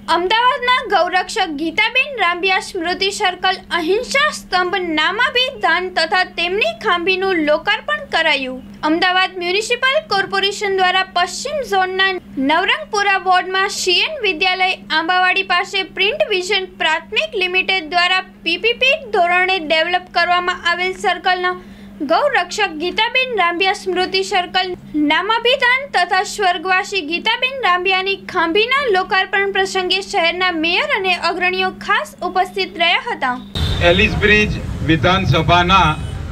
અમદાવાદમાં ગૌરક્ષક ગીતાબેન રાંભિયા સ્મૃતિ સર્કલ અહિંસા સ્તંભ નામાભિધાન તથા તેમની ખાંભીનું લોકાર્પણ કરાયું। અમદાવાદ મ્યુનિસિપલ કોર્પોરેશન દ્વારા પશ્ચિમ ઝોનના નવરંગપુરા વોર્ડમાં સીએન વિદ્યાલય આંબાવાડી પાસે પ્રિન્ટ વિઝન પ્રાથમિક લિમિટેડ દ્વારા પીપીપી ધોરણે ડેવલપ કરવામાં આવેલ સર્કલના ગૌરક્ષક ગીતાબેન રાંભિયા સ્મૃતિ સર્કલ નામાભિધાન તથા સ્વર્ગવાસી ગીતાબેન રાંભિયાની ખાંભીના લોકાર્પણ પ્રસંગે શહેરના મેયર અને અગ્રણીઓ ખાસ ઉપસ્થિત રહ્યા હતા। એલિસબ્રિજ વિધાનસભાના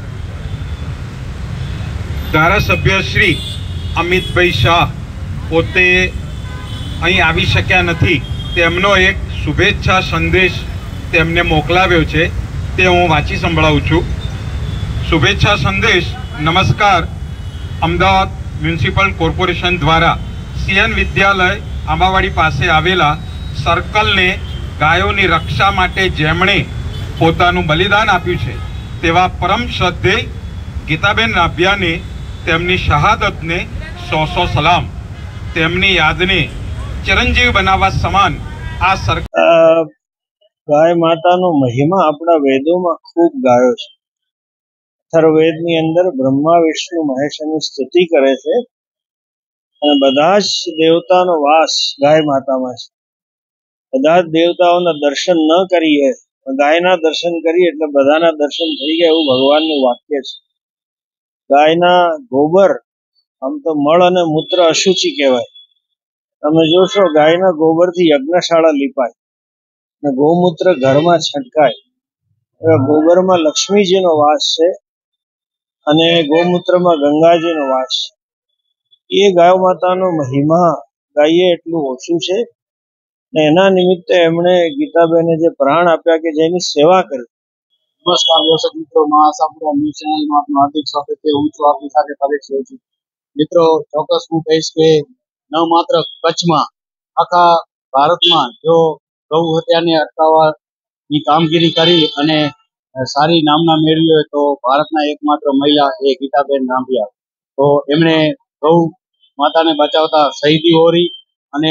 ધારાસભ્ય શ્રી અમિતભાઈ શાહ પોતે અહીં આવી શક્યા નથી। તેમનો એક શુભેચ્છા સંદેશ તેમને મોકલાવ્યો છે, તે હું વાંચી સંભળાવું છું। शुभेच्छा संदेश। नमस्कार। अमदावाद म्युनिसिपल कॉर्पोरेशन द्वारा सीएन विद्यालय आंबावाड़ी पासे आवेला सर्कल ने गायोनी रक्षा माटे जेमणे पोतानुं बलिदान आप्युं छे तेवा परम श्रद्धेय गीताबेन रांभिया ने तेमनी शहादत ने 100 सलाम। तेमनी याद ने चिरंजीव बनावा समान आ सर्कल गाय मातानो महिमा अपना वेदों में खूब गायो छे। अथर्ववेदनी अंदर ब्रह्मा विष्णु महेशनी स्तुति करे छे अने बधा ज देवतानो वास गाय मातामां छे। बधा ज देवताओना दर्शन न करीए गायना दर्शन करीए એટલે બધાના દર્શન થઈ ગયા એવું ભગવાનનું વાક્ય છે। ગાયના ગોબર આમ તો મળ અને મૂત્ર અશુચિ કહેવાય। તમે જોશો ગાયના ગોબરથી યજ્ઞશાળા લીપાય અને ગૌમૂત્ર ઘરમાં છંટકાય। ગોબરમાં લક્ષ્મીજીનો વાસ છે અને ગૌમૂત્રમાં ગંગાજીનો વાસ છે। એ ગાય માતાનો મહિમા ગાઈએ એટલું ઓછું છે ને એના નિમિત્તે એમણે ગીતાબેને જે પ્રાણ આપ્યા કે જેની સેવા કરી। નમસ્કાર દર્શક મિત્રો, મહાસાપુરા ન્યૂઝ ચેનલમાં આપનું હાર્દિક સ્વાગત છે। હું છું આપની સાથે પરેશ છું। મિત્રો, ચોક્કસ હું કહીશ કે ન માત્ર કચ્છમાં, આખા ભારતમાં જો ગૌ હત્યાને અટકાવવાની કામગીરી કરી અને સારી નામના મેળવી હોય તો ભારતના એકમાત્ર મહિલા એ ગીતાબેન રાંભિયા। તો એમણે ગૌ માતાને બચાવતા શહીદી હોરી અને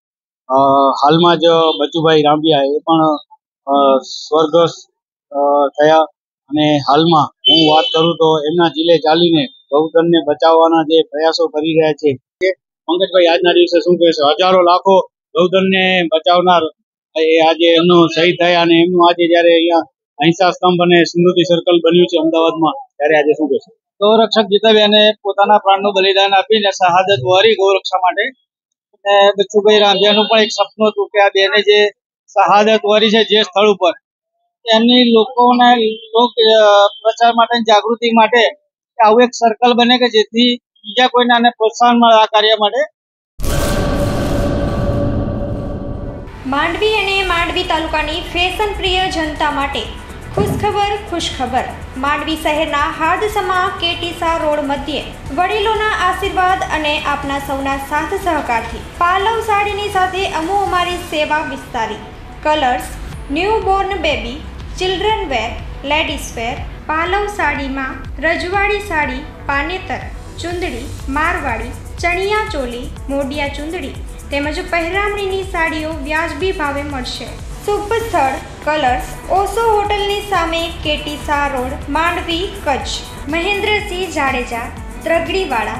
હાલમાં જ બચુભાઈ રાંભિયા એ પણ સ્વર્ગસ્થ થયા અને હાલમાં હું વાત કરું તો એમના ચીલે ચાલીને ગૌધનને બચાવવાના જે પ્રયાસો કરી રહ્યા છે। પંકજભાઈ, આજના દિવસે શું કહેશો? હજારો લાખો ગૌધનને બચાવનાર એ આજે એમનો શહીદ થયા અને એમનું આજે જયારે અહીંયા અહિંસા સ્તંભ અને સ્મૃતિ સર્કલ બન્યું છે અમદાવાદમાં, ત્યારે આજે શું કહેશો? ગૌરક્ષક ગીતાબેને પોતાના પ્રાણનું બલિદાન આપીને શહાદત વરી ગૌરક્ષા માટે, અને બચુભાઈ રાંભિયાનું પણ એક સપનું હતું કે આ બેને જે શહાદત વરી છે જે સ્થળ ઉપર, એમની લોકોને લોક પ્રચાર માટે, જાગૃતિ માટે આવું એક સર્કલ બને કે જેથી બીજા કોઈને આને પ્રોત્સાહન મળે આ કાર્ય માટે। માંડવી અને માંડવી તાલુકાની ફેશન પ્રિય જનતા માટે ખુશખબર। માંડવી શહેરના હાર્દસમા કેટીસા રોડ મધ્યે વડીલોના આશીર્વાદ અને આપના સૌના સાથ સહકારથી પાલવ સાડીની સાથે અમારી સેવા વિસ્તારી। Colours, newborn baby, children wear, ladies wear, પાલવ સાડીમાં રજવાડી સાડી, પાનેતર, ચુંદડી, મારવાડી, ચણિયા ચોલી, મોડિયા ચુંદડી તેમજ પહેરામણીની સાડીઓ વ્યાજબી ભાવે મળશે। શુભ સ્થળ કલર્સ, ઓશો હોટલની સામે, કેટીસા રોડ, માંડવી, કચ્છ। મહેન્દ્રસિંહ જાડેજા, ત્રગડીવાળા,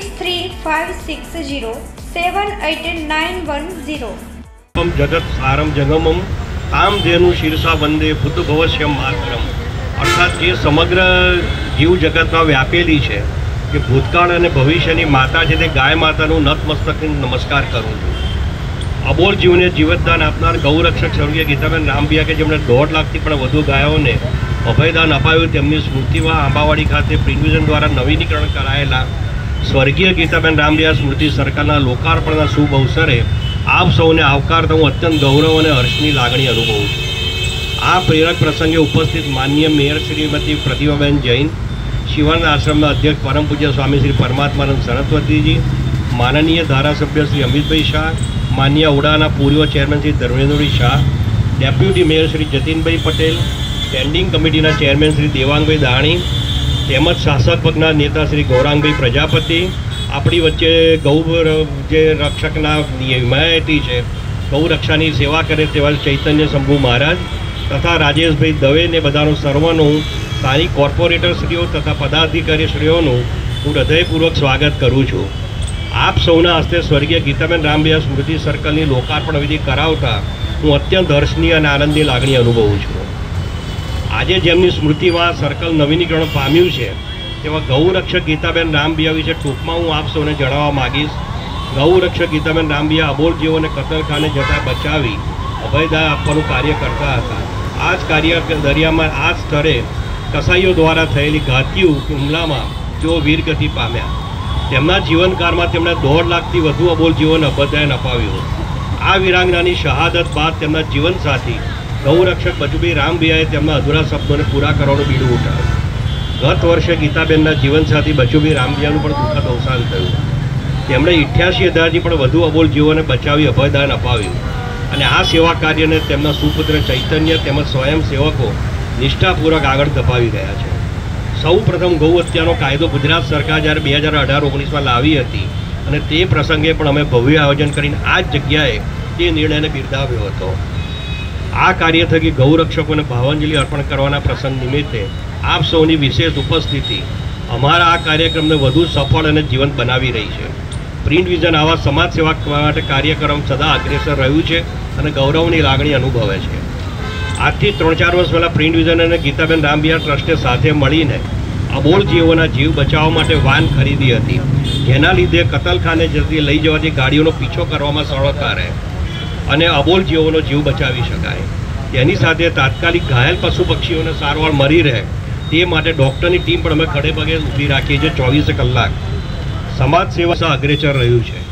6356078910। જગત સારમ જગમમ કામધેનુ શીર્ષા વંદે ભૂત ભવશ્યમ માતરમ। અર્થાત જે સમગ્ર જીવ જગતમાં વ્યાપેલી છે કે ભૂતકાળ અને ભવિષ્યની માતા છે તે ગાય માતાનું નતમસ્તક નમસ્કાર કરું છું। અબોલ જીવને જીવતદાન આપનાર ગૌરક્ષક સ્વર્ગીય ગીતાબેન રાંભિયા કે જેમણે 1.5 લાખથી પણ વધુ ગાયોને અભયદાન અપાવ્યું, તેમની સ્મૃતિમાં આંબાવાડી ખાતે પ્રિન્વિઝન દ્વારા નવીનીકરણ કરાયેલા સ્વર્ગીય ગીતાબેન રાંભિયા સ્મૃતિ સર્કલના લોકાર્પણના શુભ અવસરે આપ સૌને આવકારતા હું અત્યંત ગૌરવ અને હર્ષની લાગણી અનુભવું છું। આ પ્રેરક પ્રસંગે ઉપસ્થિત માનનીય મેયર શ્રીમતી પ્રતિભાબેન જૈન, શિવાનંદ આશ્રમના અધ્યક્ષ પરમ પૂજ્ય સ્વામી શ્રી પરમાત્માનંદ સરસ્વતીજી, માનનીય ધારાસભ્ય શ્રી અમિતભાઈ શાહ, માન્ય ઉડાના પૂર્વ chairman Shri Dharmendrabhai Shah, deputy mayor Shri Jatinbhai Patel, standing કમિટીના ચેરમેન શ્રી દેવાંગભાઈ દાણી તેમજ શાસક પક્ષના નેતા શ્રી ગૌરાંગભાઈ પ્રજાપતિ, આપણી વચ્ચે ગૌ જે રક્ષકના હિમાયતી છે ગૌરક્ષાની સેવા કરે તેવા ચૈતન્ય શંભુ મહારાજ તથા રાજેશભાઈ દવેને બધાનો સર્વનું સ્થાનિક કોર્પોરેટરશ્રીઓ તથા પદાધિકારીશ્રીઓનું હું હૃદયપૂર્વક સ્વાગત કરું છું. આપ સૌના હસ્તે સ્વર્ગીય ગીતાબેન રામબીયા સ્મૃતિ સર્કલની લોકાર્પણ વિધિ કરાવતા હું અત્યંત હર્ષની અને આનંદની લાગણી અનુભવું છું. આજે જેમની સ્મૃતિમાં સર્કલ નવીનીકરણ પામ્યું છે તેવા ગૌરક્ષક ગીતાબેન રામબીયા વિશે ટૂંકમાં હું આપ સૌને જણાવવા માગીશ. ગૌરક્ષક ગીતાબેન રામબીયા અબોલ જીવોને કતલખાને જતાં બચાવી અભયદાય આપવાનું કાર્ય કરતા હતા. આ જ કાર્ય દરિયામાં આ સ્થળે કસાઈઓ દ્વારા થયેલી ઘાતી હુમલામાં તેઓ વીરગતિ પામ્યા. તેમના જીવનકાળમાં તેમણે 1.5 લાખથી વધુ અબોલ જીવોને અભયદાન અપાવ્યું. આ વીરાંગનાની શહાદત બાદ તેમના જીવનસાથી ગૌરક્ષક બચુભાઈ રામબીયાએ તેમના અધૂરા શબ્દોને પૂરા કરવાનું બીડું ઉઠાવ્યું. ગત વર્ષે ગીતાબેનના જીવનસાથી બચુભાઈ રામબીયાનું પણ દુઃખદ અવસાન થયું. તેમણે 88,000થી પણ વધુ અબોલ જીવોને બચાવી અભયદાન અપાવ્યું અને આ સેવા કાર્યને તેમના સુપુત્ર ચૈતન્ય તેમજ સ્વયંસેવકો નિષ્ઠાપૂર્વક આગળ ધપાવી રહ્યા છે. સૌ પ્રથમ ગૌ હત્યાનો કાયદો ગુજરાત સરકાર જ્યારે 2018-19માં લાવી હતી અને તે પ્રસંગે પણ અમે ભવ્ય આયોજન કરીને આ જ જગ્યાએ તે નિર્ણયને બિરદાવ્યો હતો. આ કાર્ય થકી ગૌરક્ષકોને ભાવાંજલિ અર્પણ કરવાના પ્રસંગ નિમિત્તે આપ સૌની વિશેષ ઉપસ્થિતિ અમારા આ કાર્યક્રમને વધુ સફળ અને જીવંત બનાવી રહી છે. પ્રિન્ટ વિઝન આવા સમાજ સેવા માટે કાર્યક્રમ સદા અગ્રેસર રહ્યું છે અને ગૌરવની લાગણી અનુભવે છે. આજથી 3-4 વર્ષ પહેલાં પ્રિન્ટ વિઝન અને ગીતાબેન રામબીયા ટ્રસ્ટે સાથે મળીને અબોલ જીવોના જીવ બચાવવા માટે વાન ખરીદી હતી, જેના લીધે કતલખાને જતી લઈ જવાથી ગાડીઓનો પીછો કરવામાં સરળતા રહે અને અબોલ જીવોનો જીવ બચાવી શકાય. તેની સાથે તાત્કાલિક ઘાયલ પશુ પક્ષીઓને સારવાર મળી રહે તે માટે ડૉક્ટરની ટીમ પણ અમે ખડે પગે ઊભી રાખીએ છીએ. 24 કલાક સમાજ સેવા અગ્રેસર રહ્યું છે.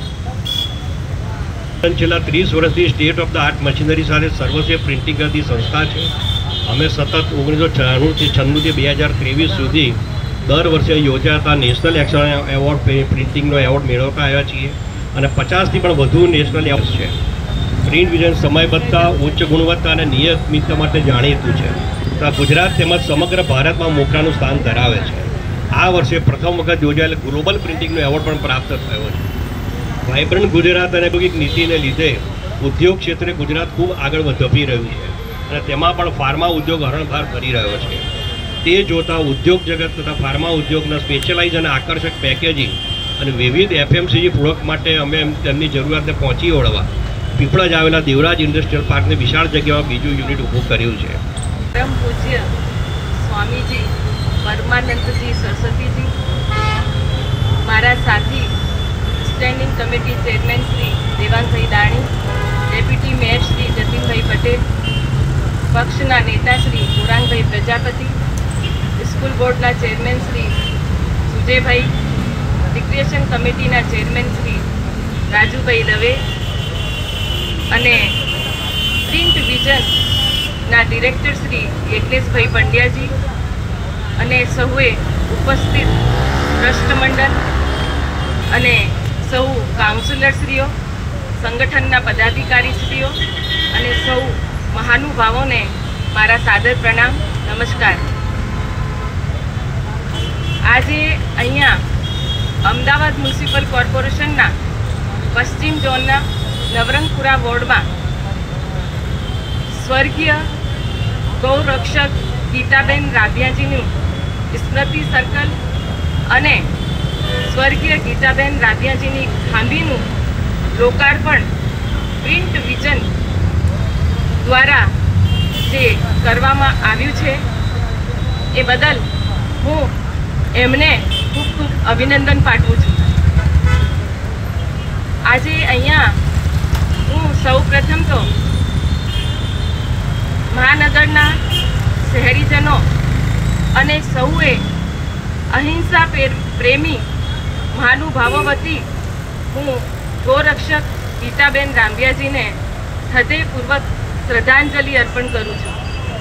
છેલ્લા 30 વર્ષથી state of the art machinery સાથે સર્વસ્વ પ્રિન્ટિંગ કરતી સંસ્થા છે. અમે સતત 1996થી 2023 સુધી દર વર્ષે યોજાતા નેશનલ એક્સલ એવોર્ડ પ્રિન્ટિંગનો એવોર્ડ મેળવતા આવ્યા છીએ અને 50થી પણ વધુ નેશનલ એવોર્ડ છે. પ્રિન્ટ વિઝન સમયબદ્ધતા, ઉચ્ચ ગુણવત્તા અને નિયમિતતા માટે જાણીતું છે. ગુજરાત તેમજ સમગ્ર ભારતમાં મોખરાનું સ્થાન ધરાવે છે. આ વર્ષે પ્રથમ વખત યોજાયેલ ગ્લોબલ પ્રિન્ટિંગનો એવોર્ડ પણ પ્રાપ્ત થયો છે. વાઇબ્રન્ટ ગુજરાત અને ઔદ્યોગિક નીતિને લીધે ઉદ્યોગ ક્ષેત્રે ગુજરાત ખૂબ આગળ ધપી રહ્યું છે અને તેમાં પણ ફાર્મા ઉદ્યોગ હરણફાળ કરી રહ્યો છે. તે જોતાં ઉદ્યોગ જગત તથા ફાર્મા ઉદ્યોગના સ્પેશિયલાઇઝ અને આકર્ષક પેકેજિંગ અને વિવિધ FMCG પ્રોડક્ટ માટે અમે તેમની જરૂરિયાતને પહોંચી વળવા પીપળજ આવેલા દેવરાજ ઇન્ડસ્ટ્રીયલ પાર્કને વિશાળ જગ્યામાં બીજું યુનિટ ઊભું કર્યું છે. પરમ પૂજ્ય સ્વામીજી પરમાનંદજી સરસ્વતીજી, મારા સાથી standing committee chairman Shri Devangbhai Dani, deputy mayor Shri Jatinbhai Patel, પક્ષના નેતા શ્રી પુરાણભાઈ પ્રજાપતિ, સ્કૂલ બોર્ડના ચેરમેન શ્રી સુજયભાઈ, રિક્રિએશન કમિટીના ચેરમેન શ્રી રાજુભાઈ દવે અને પ્રિન્ટ વિઝનના ડિરેક્ટર શ્રી યજ્ઞેશભાઈ પંડ્યાજી અને સૌએ ઉપસ્થિત ટ્રસ્ટ મંડળ અને સૌ કાઉન્સિલરશ્રીઓ, સંગઠનના પદાધિકારીશ્રીઓ અને સૌ મહાનુભાવોને મારા સાદર પ્રણામ, નમસ્કાર. આજે અહીંયા અમદાવાદ મ્યુનિસિપલ કોર્પોરેશનના પશ્ચિમ ઝોનના નવરંગપુરા વોર્ડમાં સ્વર્ગીય ગૌરક્ષક ગીતાબેન રાબિયાજીનું સ્મૃતિ સર્કલ અને સ્વર્ગીય ગીતાબેન રાબિયાજીની ખાંભીનું લોકાર્પણ પ્રિન્ટ વિઝન દ્વારા જે કરવામાં આવ્યું છે એ બદલ હું એમને ખૂબ ખૂબ અભિનંદન પાઠવું છું. આજે અહીંયા હું સૌ પ્રથમ તો મહાનગરના શહેરીજનો અને સૌએ અહિંસા પ્રેમી મહાનુભાવો વતી હું ગૌરક્ષક ગીતાબેન રામબીયાજીને હૃદયપૂર્વક શ્રદ્ધાંજલિ અર્પણ કરું છું.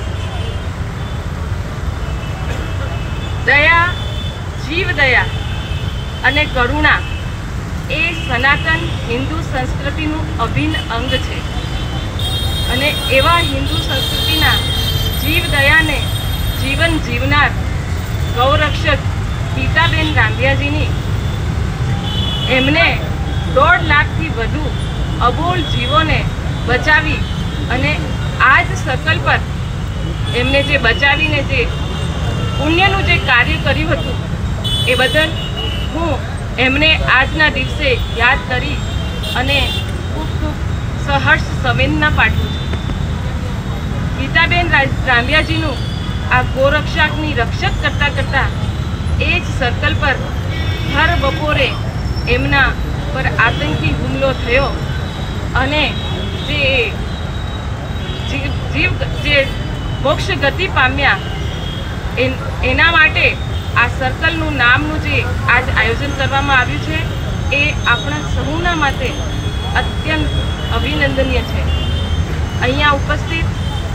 દયા, જીવદયા અને કરુણા એ સનાતન હિન્દુ સંસ્કૃતિનું અભિન્ન અંગ છે અને એવા હિન્દુ સંસ્કૃતિના જીવદયાને જીવન જીવનાર ગૌરક્ષક ગીતાબેન રામબીયાજીની એમને 1.5 લાખથી વધુ અબોલ જીવોને બચાવી અને આ જ સર્કલ પર એમને જે બચાવીને જે પુણ્યનું જે કાર્ય કર્યું હતું એ બદલ હું એમને આજના દિવસે યાદ કરી અને ખૂબ ખૂબ સહર્ષ સંવેદના પાઠવું છું. ગીતાબેન રાંભિયાજીનું આ ગોરક્ષકની રક્ષક કરતાં એ જ સર્કલ પર હર બપોરે એમના પર આતંકી હુમલો થયો અને જે મોક્ષ ગતિ પામ્યા એના માટે આ સર્કલનું નામનું જે આજ આયોજન કરવામાં આવ્યું છે એ આપણા સહુના માટે અત્યંત અભિનંદનીય છે. અહીંયા ઉપસ્થિત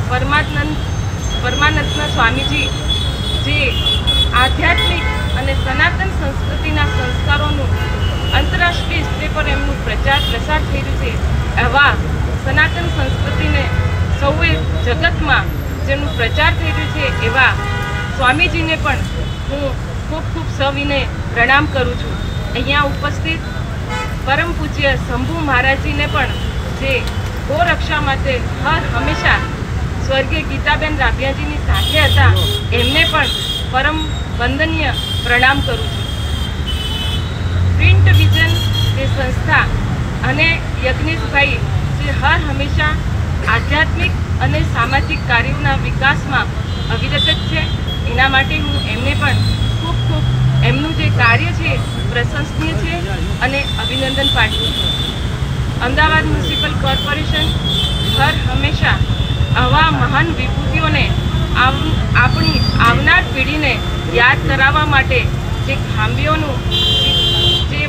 પરમાનંદના સ્વામીજી જે આધ્યાત્મિક અને સનાતન સંસ્કૃતિના સંસ્કારોનું આંતરરાષ્ટ્રીય સ્તર પર એમનું પ્રચાર પ્રસાર થઈ રહ્યું છે એવા સનાતન સંસ્કૃતિને સૌએ જગતમાં જેનું પ્રચાર થઈ રહ્યું છે એવા સ્વામીજીને પણ હું ખૂબ ખૂબ સવિનય પ્રણામ કરું છું. અહીંયા ઉપસ્થિત પરમ પૂજ્ય શંભુ મહારાજજીને પણ જે ગોરક્ષા માટે હર હંમેશા સ્વર્ગીય ગીતાબેન રાંભિયાજીની સાથે હતા એમને પણ પરમ વંદનીય પ્રણામ કરું છું. પ્રિન્ટ વિઝન તે સંસ્થા અને યજ્ઞેશભાઈ જે હર હંમેશા આધ્યાત્મિક અને સામાજિક કાર્યોના વિકાસમાં અવિરત જ છે એના માટે હું એમને પણ ખૂબ ખૂબ એમનું જે કાર્ય છે પ્રશંસનીય છે અને અભિનંદન પાઠવું છું. અમદાવાદ મ્યુનિસિપલ કોર્પોરેશન હર હંમેશા આવા મહાન વિભૂતિઓને આપણી આવનાર પેઢીને યાદ કરાવવા માટે જે ખામીઓનું જે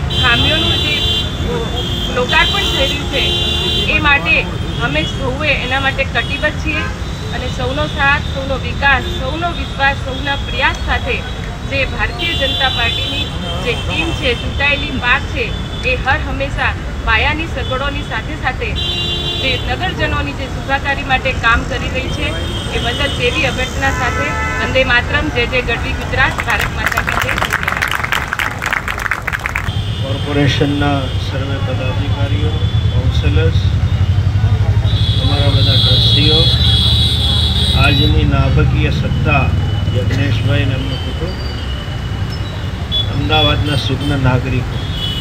લોકાર્પણ થઈ રહ્યું છે એ માટે અમે સૌએ એના માટે કટિબદ્ધ છીએ અને સૌનો સાથ, સૌનો વિકાસ, સૌનો વિશ્વાસ, સૌના પ્રયાસ સાથે જે ભારતીય જનતા પાર્ટીની જે ટીમ છે, ચૂંટાયેલી પાક છે એ હર હંમેશા પાયાની સગવડોની સાથે સાથે જે નગરજનોની જે સુખાકારી માટે કામ કરી રહી છે એ બદલ તેવી અભ્યર્થના સાથે વંદે માતરમ, જય જય ગઢવી ગુજરાત, ભારત માતા કી જય. કોર્પોરેશનના સર્વે પદાધિકારીઓ, કાઉન્સિલર્સ, અમારા બધા ટ્રસ્ટીઓ, આજની નાભકીય સત્તા યજ્ઞેશભાઈ અને એમનું કુટુંબ, અમદાવાદના સુજ્ઞ નાગરિકો,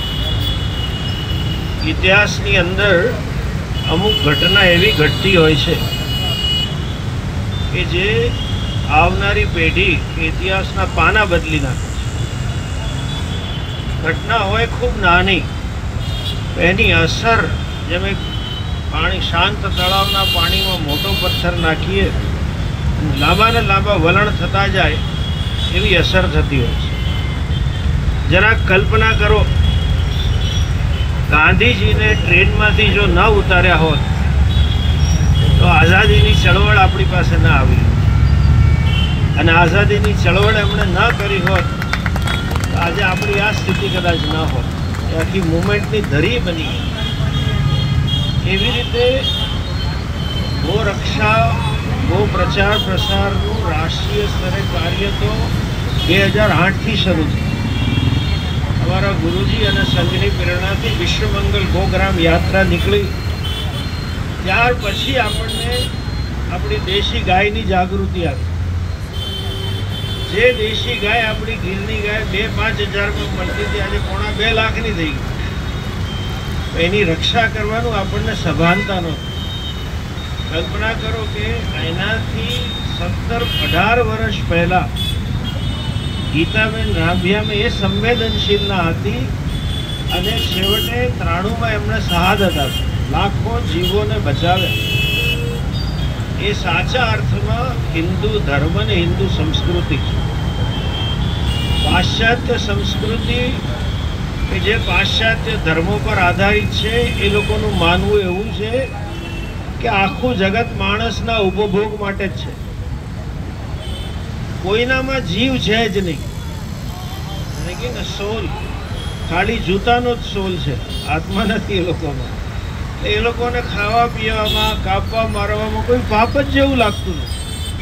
ઇતિહાસની અંદર અમુક ઘટના એવી ઘટતી હોય છે કે જે આવનારી પેઢી ઇતિહાસના પાના બદલી નાખે છે. ઘટના હોય ખૂબ નાની, એની અસર જેમ એક પાણી શાંત તળાવના પાણીમાં મોટો પથ્થર નાખીએ લાંબા ને લાંબા વલણ થતા જાય એવી અસર થતી હોય છે. જરાક કલ્પના કરો, ગાંધીજીને ટ્રેનમાંથી જો ન ઉતાર્યા હોત તો આઝાદીની ચળવળ આપણી પાસે ન આવી, અને આઝાદીની ચળવળ એમણે ન કરી હોત તો આજે આપણી આ સ્થિતિ કદાચ ન હોત. એ આખી મુવમેન્ટની ધરી બની ગઈ. એવી રીતે ગોરક્ષા, ગો પ્રચાર પ્રસારનું રાષ્ટ્રીય સ્તરે કાર્ય તો 2008થી શરૂ થયું. અમારા ગુરુજી અને સંઘની પ્રેરણાથી વિશ્વમંગલ ગોગ્રામ યાત્રા નીકળી. ત્યાર પછી આપણને આપણી દેશી ગાયની જાગૃતિ આવી. જે દેશી ગાય આપણી ગીરની ગાય 2-5 હજારમાં મળતી હતી, આજે 2.5 લાખની થઈ ગઈ. એની રક્ષા કરવાનું આપણને સભાનતા નહોતી. કલ્પના કરો કે એનાથી 17-18 વર્ષ પહેલાં ગીતાબેન રાંભિયામાં એ સંવેદનશીલના હતી અને છેવટે 93માં એમણે શહાદત આપી, લાખો જીવોને બચાવ્યા. એ સાચા અર્થમાં હિન્દુ ધર્મ અને હિન્દુ સંસ્કૃતિ છે. પાશ્ચાત્ય સંસ્કૃતિ કે જે પાશ્ચાત્ય ધર્મો પર આધારિત છે, એ લોકોનું માનવું એવું છે કે આખું જગત માણસના ઉપભોગ માટે જ છે. કોઈનામાં જીવ છે જ નહીં. સોલ ખાલી જૂતાનો જ સોલ છે, આત્મા નથી એ લોકોમાં. એ લોકોને ખાવા પીવામાં, કાપવા મારવામાં કોઈ પાપ જ જેવું લાગતું નથી.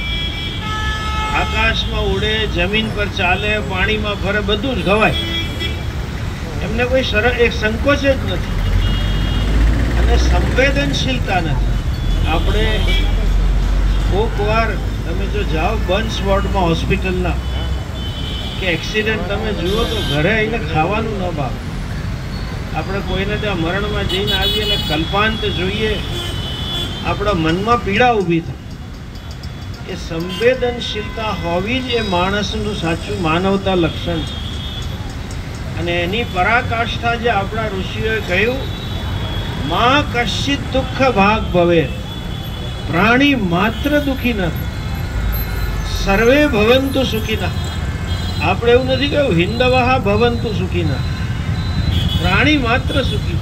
આકાશમાં ઉડે, જમીન પર ચાલે, પાણીમાં ફરે, બધું જ ખવાય. એમને કોઈ એક સંકોચ જ નથી. અને સંવેદનશીલતા નથી. આપણે કોક વાર તમે જો જાઓ બર્ન્સ વોર્ડમાં હોસ્પિટલના કે એક્સિડન્ટ તમે જુઓ તો ઘરે આવીને ખાવાનું ન ભાવે. આપણે કોઈને ત્યાં મરણમાં જઈને આવીએ અને કલ્પાંત જોઈએ, આપણા મનમાં પીડા ઊભી થાય. એ સંવેદનશીલતા હોવી જ એ માણસનું સાચું માનવતા લક્ષણ છે. અને એની પરાકાષ્ઠા જે આપણા ઋષિઓએ કહ્યું, માં કશ્ચિત દુઃખ ભાગ ભવે, પ્રાણી માત્ર દુઃખી ન થાય, સર્વે ભવંતુ સુખીના. આપણે એવું નથી કહ્યું હિંદવાહ ભવંતુ સુખીના, પ્રાણી માત્ર સુખી.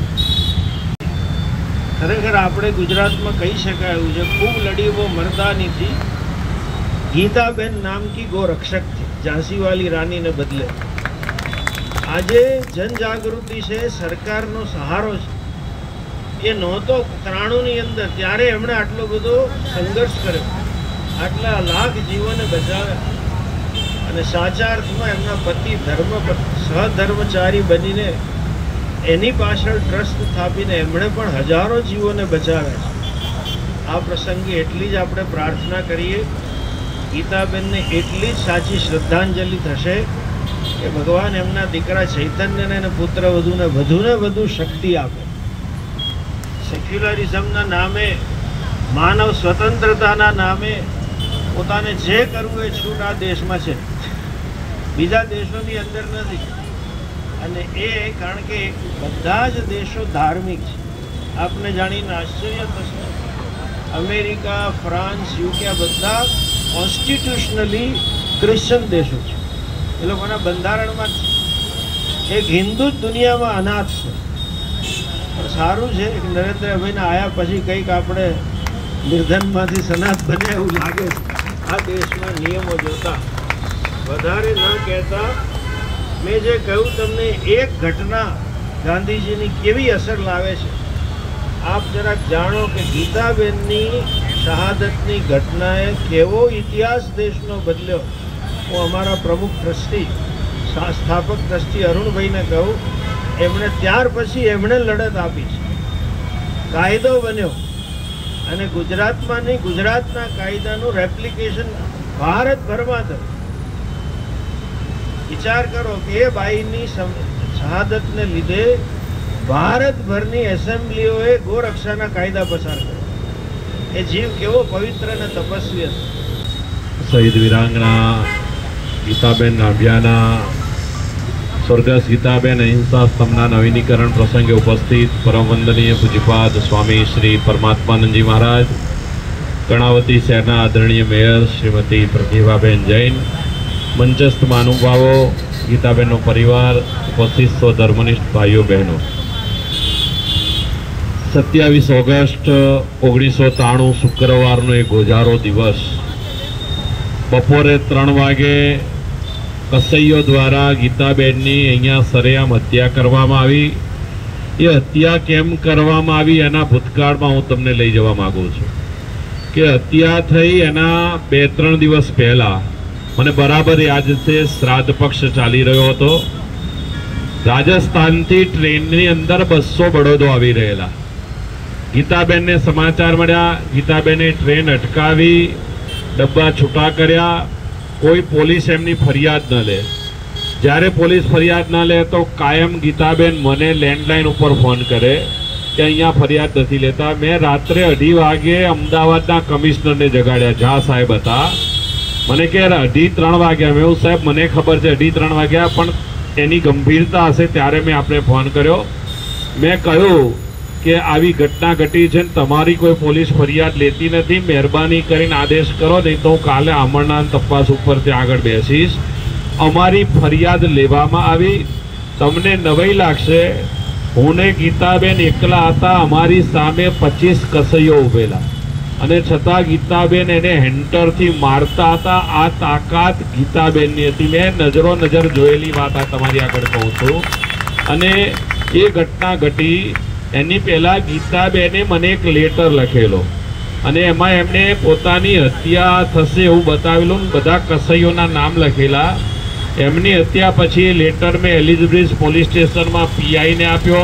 ખરેખર આપણે ગુજરાતમાં કહી શકાય એવું છે, ખૂબ લડી વો મર્દાની થી, ગીતાબેન નામ કી ગોરક્ષક થી, ઝાંસી વાલી રાનીને બદલે. આજે જનજાગૃતિ છે, સરકારનો સહારો છે. એ નહોતો 93ની અંદર, ત્યારે એમણે આટલો બધો સંઘર્ષ કર્યો, આટલા લાખ જીવોને બચાવ્યા. અને સાચા અર્થમાં એમના પતિ સહધર્મચારી બનીને એની પાછળ ટ્રસ્ટ સ્થાપીને એમણે પણ હજારો જીવોને બચાવ્યા છે. આ પ્રસંગે એટલી જ આપણે પ્રાર્થના કરીએ, ગીતાબેનને એટલી જ સાચી શ્રદ્ધાંજલિ થશે કે ભગવાન એમના દીકરા ચૈતન્યને અને પુત્ર વધુને વધુ શક્તિ આપે. સેક્યુલરિઝમના નામે, માનવ સ્વતંત્રતાના નામે પોતાને જે કરવું એ છૂટ આ દેશમાં છે, બીજા દેશોની અંદર નથી. અને એ કારણ કે બધા જ દેશો ધાર્મિક છે. આપને જાણીને આશ્ચર્ય થશે, અમેરિકા, ફ્રાન્સ, યુકે આ બધા કોન્સ્ટિટ્યુશનલી ક્રિશ્ચન દેશો છે. એ લોકોના બંધારણમાં જ છે. એક હિન્દુ જ દુનિયામાં અનાથ છે. પણ સારું છે કે નરેન્દ્રભાઈના આવ્યા પછી કંઈક આપણે નિર્ધનમાંથી સનાથ બન્યા એવું લાગે છે. આ દેશમાં નિયમો જોતા વધારે ન કહેતા, મેં જે કહ્યું તમને, એક ઘટના ગાંધીજીની કેવી અસર લાવે છે આપ જરાક જાણો કે ગીતાબેનની શહાદતની ઘટનાએ કેવો ઇતિહાસ દેશનો બદલ્યો. હું અમારા પ્રમુખ ટ્રસ્ટી, સ્થાપક ટ્રસ્ટી અરુણભાઈને કહું, એમણે ત્યાર પછી એમણે લડત આપી છે, કાયદો બન્યો. અને ગુજરાતમાં નહીં, ગુજરાતના કાયદાનું રેપ્લિકેશન ભારતભરમાં થયું. વિચાર કરો કે એ બાઈની શહાદતને લીધે ભારતભરની એસેમ્બલીઓએ ગોરક્ષાના કાયદા પસાર કર્યા. એ જીવ કેવો પવિત્ર અને તપસ્વી હતો. શહીદ વીરાંગના ગીતાબેન નાભિયાના સ્વર્ગસ્થ ગીતાબેન અહિંસા સ્તંભના નવીનીકરણ પ્રસંગે ઉપસ્થિત પરમ વંદનીય પૂજ્યપાદ સ્વામી શ્રી પરમાત્માનંદજી મહારાજ, કર્ણાવતી શહેરના આદરણીય મેયર શ્રીમતી પ્રતિભાબેન જૈન, મંચસ્થ મહાનુભાવો, ગીતાબેનનો પરિવાર, ઉપસ્થિત સ્વધર્મનિષ્ઠ ભાઈઓ બહેનો, 27 ઓગસ્ટ 1993 શુક્રવારનો એક ગોજારો દિવસ. બપોરે 3 વાગે કસૈયો દ્વારા ગીતાબેનની અહીંયા સરેઆમ હત્યા કરવામાં આવી. એ હત્યા કેમ કરવામાં આવી એના ભૂતકાળમાં હું તમને લઈ જવા માંગુ છું. કે હત્યા થઈ એના 2-3 દિવસ પહેલા મને બરાબર યાદ છે, શ્રાદ્ધ પક્ષ ચાલી રહ્યો હતો. રાજસ્થાનથી ટ્રેનની અંદર 200 બળદો આવી રહેલા. ગીતાબેનને સમાચાર મળ્યા. ગીતાબેને ટ્રેન અટકાવી, ડબ્બા છૂટા કર્યા. કોઈ પોલીસ એમની ફરિયાદ ન લે. જ્યારે પોલીસ ફરિયાદ ન લે તો કાયમ ગીતાબેન મને લેન્ડલાઇન ઉપર ફોન કરે કે અહીંયા ફરિયાદ નથી લેતા. મેં રાત્રે 2:30 વાગે અમદાવાદના કમિશનરને જગાડ્યા, ઝા સાહેબ હતા. મને કે 2:30-3 વાગ્યા. મેં સાહેબ મને ખબર છે 2:30-3 વાગ્યા, પણ એની ગંભીરતા હશે ત્યારે મેં આપણે ફોન કર્યો. મેં કહ્યું કે આવી ઘટના ઘટી છે ને તમારી કોઈ પોલીસ ફરિયાદ લેતી નથી, મહેરબાની કરીને આદેશ કરો, નહીં તો હું કાલે આમરણા તપાસ ઉપર ત્યાં આગળ બેસીશ. અમારી ફરિયાદ લેવામાં આવી. તમને નવાઈ લાગશે, હું ને ગીતાબેન એકલા હતા, અમારી સામે 25 કસૈયો ઉભેલા, અને છતાં ગીતાબેન એને હેન્ટરથી મારતા હતા. આ તાકાત ગીતાબેનની હતી. મેં નજરો નજર જોયેલી વાત આ તમારી આગળ કહું છું. અને એ ઘટના ઘટી એની પહેલાં ગીતાબેને મને એક લેટર લખેલો, અને એમાં એમણે પોતાની હત્યા થશે એવું બતાવેલું, બધા કસૈયોના નામ લખેલા. એમની હત્યા પછી લેટર મેં એલિઝબ્રિજ પોલીસ સ્ટેશનમાં પીઆઈને આપ્યો.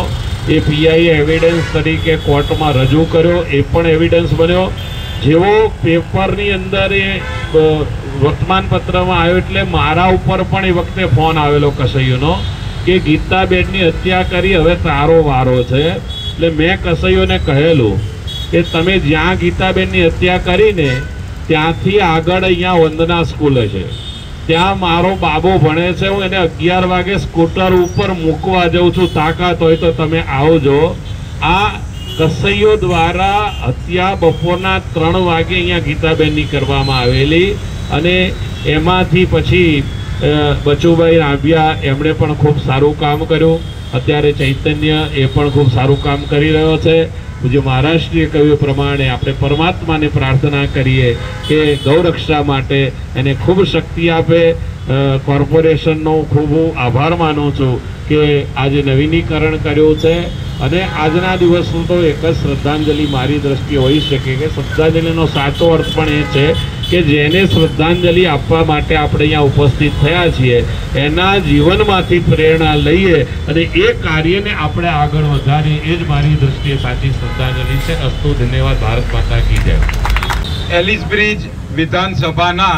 એ પીઆઈ એવિડન્સ તરીકે કોર્ટમાં રજૂ કર્યો, એ પણ એવિડન્સ બન્યો. જેવો પેપરની અંદર એ વર્તમાનપત્રમાં આવ્યો એટલે મારા ઉપર પણ એ વખતે ફોન આવેલો કસૈયોનો કે ગીતાબેનની હત્યા કરી, હવે તારો વારો છે. એટલે મેં કસૈયોને કહેલું કે તમે જ્યાં ગીતાબેનની હત્યા કરીને ત્યાંથી આગળ અહીંયા વંદના સ્કૂલ છે, ત્યાં મારો બાબો ભણે છે. હું એને 11 વાગે સ્કૂટર ઉપર મૂકવા જાઉં છું, તાકાત હોય તો તમે આવજો. આ કસૈયો દ્વારા હત્યા બપોરના 3 વાગે અહીંયા ગીતાબેનની કરવામાં આવેલી અને એમાંથી પછી બચુભાઈ રાંભિયા એમણે પણ ખૂબ સારું કામ કર્યું. અત્યારે ચૈતન્ય એ પણ ખૂબ સારું કામ કરી રહ્યો છે. પૂજ્ય મહારાષ્ટ્રીય કહ્યું પ્રમાણે આપણે પરમાત્માને પ્રાર્થના કરીએ કે ગૌરક્ષા માટે એને ખૂબ શક્તિ આપે. કોર્પોરેશનનો ખૂબ હું આભાર માનું છું કે આજે નવીનીકરણ કર્યું છે અને આજના દિવસનું તો એક જ શ્રદ્ધાંજલિ મારી દ્રષ્ટિએ હોઈ શકે કે શ્રદ્ધાંજલિનો સાચો અર્થ પણ એ છે કે જેને શ્રદ્ધાંજલિ આપવા માટે આપણે અહીંયા ઉપસ્થિત થયા છીએ એના જીવનમાંથી પ્રેરણા લઈએ અને એ કાર્યને આપણે આગળ વધારીએ, એ જ મારી દ્રષ્ટિએ સાચી શ્રદ્ધાંજલિ છે. અસ્તુ, ધન્યવાદ. ભારત માતા કી જય. એલિસબ્રિજ વિધાનસભાના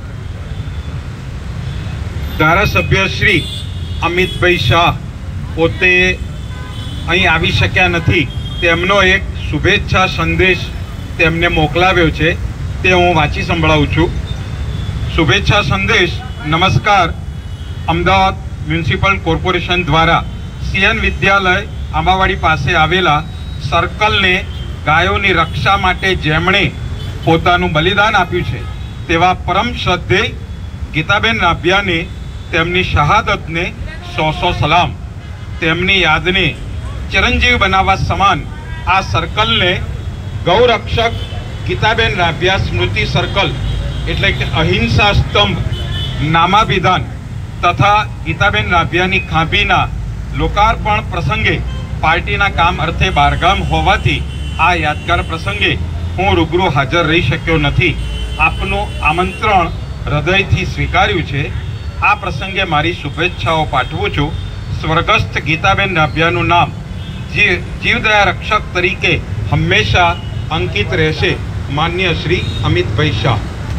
ધારાસભ્ય શ્રી અમિતભાઈ શાહ પોતે અહીં આવી શક્યા નથી. તેમનો એક શુભેચ્છા સંદેશ તેમને મોકલાવ્યો છે, તે હું વાંચી સંભળાવું છું. શુભેચ્છા સંદેશ. નમસ્કાર. અમદાવાદ મ્યુનિસિપલ કોર્પોરેશન દ્વારા સીએન વિદ્યાલય આંબાવાડી પાસે આવેલા સર્કલને ગાયોની રક્ષા માટે જેમણે પોતાનું બલિદાન આપ્યું છે તેવા પરમ શ્રદ્ધેય ગીતાબેન રાંભિયાને તેમની શહાદતને 100 સલામ. તેમની યાદને ચિરંજીવ બનાવવા સમાન આ સર્કલને ગૌરક્ષક ગીતાબેન રાંભિયા સ્મૃતિ સર્કલ એટલે કે અહિંસા સ્તંભ નામાભિધાન તથા ગીતાબેન રાંભિયાની ખાંભીના લોકાર્પણ પ્રસંગે પાર્ટીના કામ અર્થે બહારગામ હોવાથી આ યાદગાર પ્રસંગે હું રૂબરૂ હાજર રહી શક્યો નથી. આપનું આમંત્રણ હૃદયથી સ્વીકાર્યું છે. આ પ્રસંગે મારી શુભેચ્છાઓ પાઠવું છું. સ્વર્ગસ્થ ગીતાબેન રાંભિયાનું નામ જીવદયા રક્ષક તરીકે હંમેશા અંકિત રહેશે. માન્ય શ્રી અમિતભાઈ શાહ.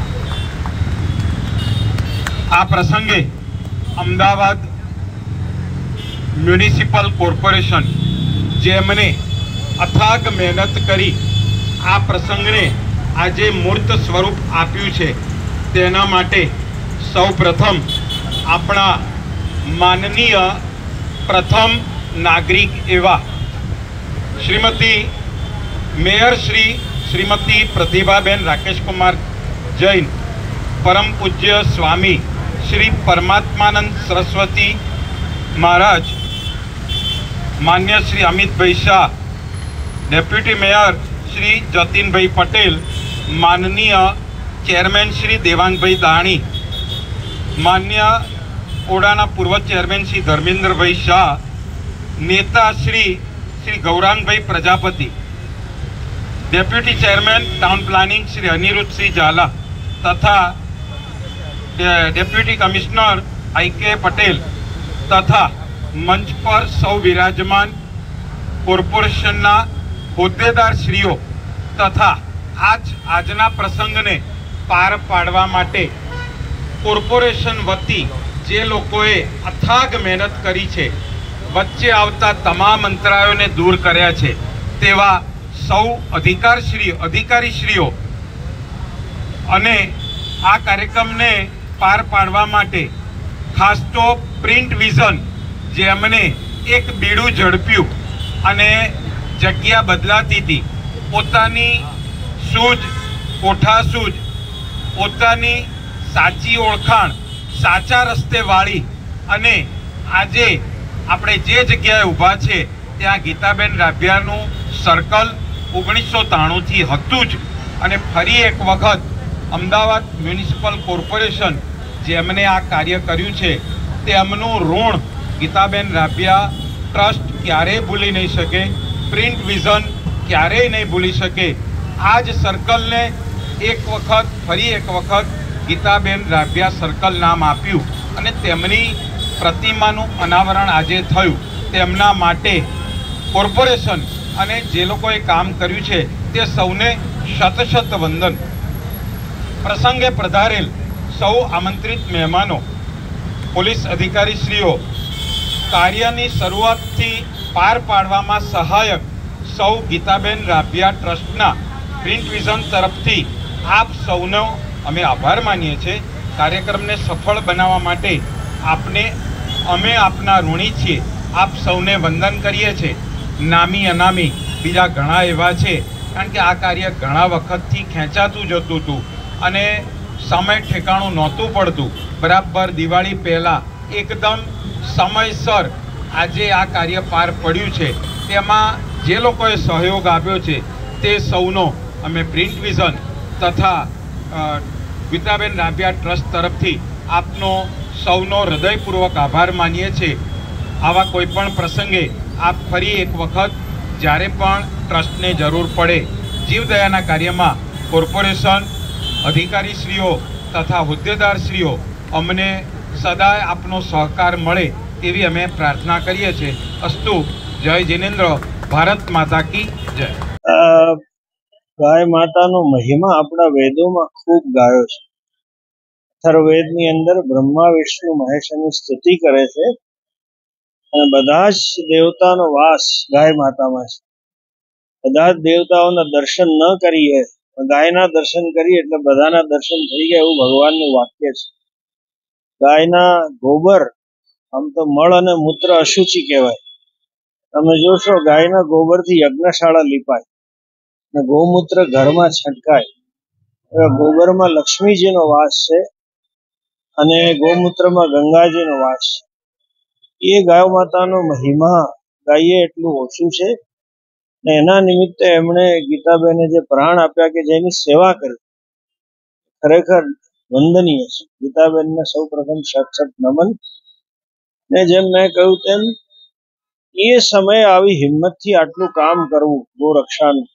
આ પ્રસંગે અમદાવાદ મ્યુનિસિપલ કોર્પોરેશન જેમને અથાગ મહેનત કરી આ પ્રસંગને આજે મૂર્ત સ્વરૂપ આપ્યું છે તેના માટે સૌ પ્રથમ આપણા માનનીય પ્રથમ નાગરિક એવા શ્રીમતી મેયર શ્રીમતી પ્રતિભાબેન રાકેશકુમાર જૈન, પરમ પૂજ્ય સ્વામી શ્રી પરમાત્માનંદ સરસ્વતી મહારાજ, માન્ય શ્રી અમિતભાઈ શાહ, ડેપ્યુટી મેયર શ્રી જતીનભાઈ પટેલ, માનનીય ચેરમેન શ્રી દેવાંગભાઈ દાણી, માન્ય ઓડાના પૂર્વ ચેરમેન શ્રી ધર્મેન્દ્રભાઈ શાહ, નેતા Shri Gaurangbhai Prajapati, deputy chairman town planning Shri Aniruddhsinh Zala તથા ડેપ્યુટી કમિશનર આઈ.કે. પટેલ તથા મંચ પર સૌ વિરાજમાન કોર્પોરેશનના હોદ્દેદારશ્રીઓ તથા આજના પ્રસંગને પાર પાડવા માટે કોર્પોરેશન વતી જે લોકોએ અથાગ મહેનત કરી છે, વચ્ચે આવતા તમામ અંતરાયોને દૂર કર્યા છે તેવા સૌ અધિકારીશ્રીઓ અને આ કાર્યક્રમને પાર પાડવા માટે ખાસ તો પ્રિન્ટ વિઝન જેમણે એક બીડું ઝડપ્યું અને જગ્યા બદલાતી હતી, પોતાની સૂઝ કોઠાસૂઝ, પોતાની સાચી ઓળખાણ સાચા રસ્તે વાળી અને આજે આપણે જે જગ્યાએ ઊભા છે ત્યાં ગીતાબેન રાંભિયાનું સર્કલ 1993થી હતું જ અને ફરી એક વખત અમદાવાદ મ્યુનિસિપલ કોર્પોરેશન જેમને આ કાર્ય કર્યું છે તેમનું ઋણ ગીતાબેન રાંભિયા ટ્રસ્ટ ક્યારેય ભૂલી નહીં શકે, પ્રિન્ટ વિઝન ક્યારેય નહીં ભૂલી શકે. આ જ સર્કલને ફરી એક વખત ગીતાબેન રાંભિયા સર્કલ નામ આપ્યું અને તેમની પ્રતિમાનું અનાવરણ આજે થયું. તેમના માટે કોર્પોરેશન અને જે લોકોએ કામ કર્યું છે તે સૌને શત શત વંદન. પ્રસંગે પધારેલ સૌ આમંત્રિત મહેમાનો, પોલીસ અધિકારીશ્રીઓ, કાર્યની શરૂઆતથી પાર પાડવામાં સહાયક સૌ ગીતાબેન રાભિયા ટ્રસ્ટના પ્રિન્ટ વિઝન તરફથી આપ સૌનો અમે આભાર માનીએ છીએ. કાર્યક્રમને સફળ બનાવવા માટે અમે આપના ઋણી છીએ. આપ સૌને વંદન કરીએ છીએ. નામી અનામી બીજા ઘણા એવા છે, કારણ કે આ કાર્ય ઘણા વખતથી ખેંચાતું જતું હતું અને સમય ઠેકાણું નહોતું પડતું. બરાબર દિવાળી પહેલાં એકદમ સમયસર આજે આ કાર્ય પાર પડ્યું છે. તેમાં જે લોકોએ સહયોગ આપ્યો છે તે સૌનો અમે પ્રિન્ટ વિઝન તથા ગીતાબેન રાભિયા ટ્રસ્ટ તરફથી આપનો સૌનો હૃદયપૂર્વક આભાર માનીએ છીએ. આવા કોઈપણ પ્રસંગે આપ ફરી એક વખત જ્યારે પણ ટ્રસ્ટને જરૂર પડે, જીવદયાના કાર્યમાં કોર્પોરેશન અધિકારીશ્રીઓ તથા હોદ્દેદારશ્રીઓ અમને સદાય આપનો સહકાર મળે તેવી અમે પ્રાર્થના કરીએ છીએ. અસ્તુ. જય જિનેન્દ્ર. ભારત માતા કી જય. ગાય માતાનો મહિમા આપણા વેદોમાં ખૂબ ગાયો છે. અથર્વવેદની અંદર બ્રહ્મા વિષ્ણુ મહેશની સ્તુતિ કરે છે અને બધા જ દેવતાનો વાસ ગાય માતામાં છે. બધા જ દેવતાઓના દર્શન ન કરીએ, ગાયના દર્શન કરીએ એટલે બધાના દર્શન થઈ ગયા, એવું ભગવાનનું વાક્ય છે. ગાયના ગોબર, આમ તો મળ અને મૂત્ર અશુચિ કહેવાય. તમે જોશો ગાયના ગોબરથી યજ્ઞશાળા લીપાય અને ગૌમૂત્ર ઘરમાં છંટકાય. ગોબરમાં લક્ષ્મીજીનો વાસ છે અને ગૌમૂત્રમાં ગંગાજીનો વાસ છે. એ ગાય માતાનો મહિમા ગાઈએ એટલું ઓછું છે ને એના નિમિત્તે એમણે ગીતાબેને જે પ્રાણ આપ્યા કે જેની સેવા કરી, ખરેખર વંદનીય છે. ગીતાબેનને સૌ પ્રથમ શત નમન. ને જેમ મેં કહ્યું તેમ એ સમયે આવી હિંમતથી આટલું કામ કરવું ગોરક્ષાનું,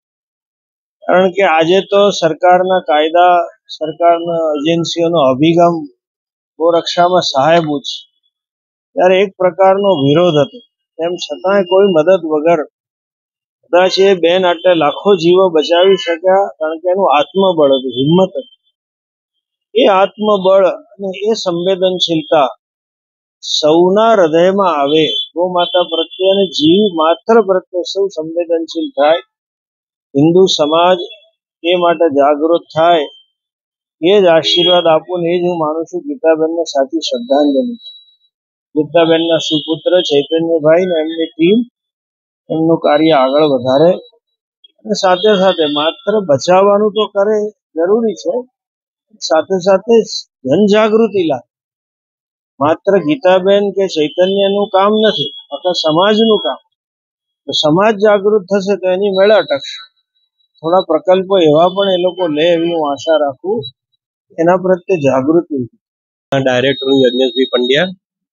કારણ કે આજે તો સરકારના કાયદા, સરકારના એજન્સીઓનો અભિગમ ગોરક્ષામાં સાહેબુ છે. ત્યારે એક પ્રકારનો વિરોધ હતો, તેમ છતાંય કોઈ મદદ વગર કદાચ એ બેન આટલે લાખો જીવો બચાવી શક્યા, કારણ કે એનું આત્મબળ હતું, હિંમત હતી. એ આત્મબળ અને એ સંવેદનશીલતા સૌના હૃદયમાં આવે. ગૌ માતા પ્રત્યે અને જીવ માત્ર પ્રત્યે સૌ સંવેદનશીલ થાય, હિન્દુ સમાજ એ માટે જાગૃત થાય, એ જ આશીર્વાદ આપું ને એ જ હું માનું છું ગીતાબેનને સાચી શ્રદ્ધાંજલિ. ગીતાબેનના સુપુત્ર ચૈતન્યભાઈ ને એમની ટીમ એમનું કાર્ય આગળ વધારે અને સાથે સાથે માત્ર બચાવવાનું તો કરે, જરૂરી છે, સાથે સાથે જનજાગૃતિ લાવે. માત્ર ગીતાબેન કે ચૈતન્યનું કામ નથી, આખા સમાજનું કામ. તો સમાજ જાગૃત થશે તો એની મેળે અટકશે. થોડા પ્રકલ્પો એવા પણ એ લોકો લે એવી હું આશા રાખું, એના પ્રત્યે જાગૃતિ. ડાયરેક્ટર યજ્ઞેશભાઈ પંડ્યા.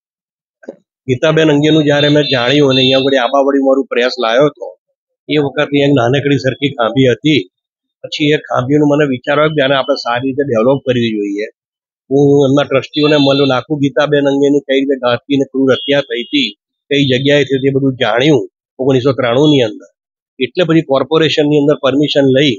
ગીતાબેન અંગેનું જ્યારે મેં જાણ્યું અને અહીંયા આગળ આબાવડી મારું પ્રયાસ લાવ્યો હતો, એ વખતે એક નાનકડી સરખી ખાંભી હતી. પછી એ ખાંભીનું મને વિચાર આવ્યો કે આને આપણે સારી રીતે ડેવલપ કરવી જોઈએ. હું એમના ટ્રસ્ટીઓને મળ્યો, આખું ગીતાબેન અંગેની કઈ રીતે ઘાતકી અને ક્રૂર હત્યા થઈ હતી, કઈ જગ્યાએ થઈ તે બધું જાણ્યું 1993 ની અંદર. એટલે બધી કોર્પોરેશનની અંદર પરમિશન લઈ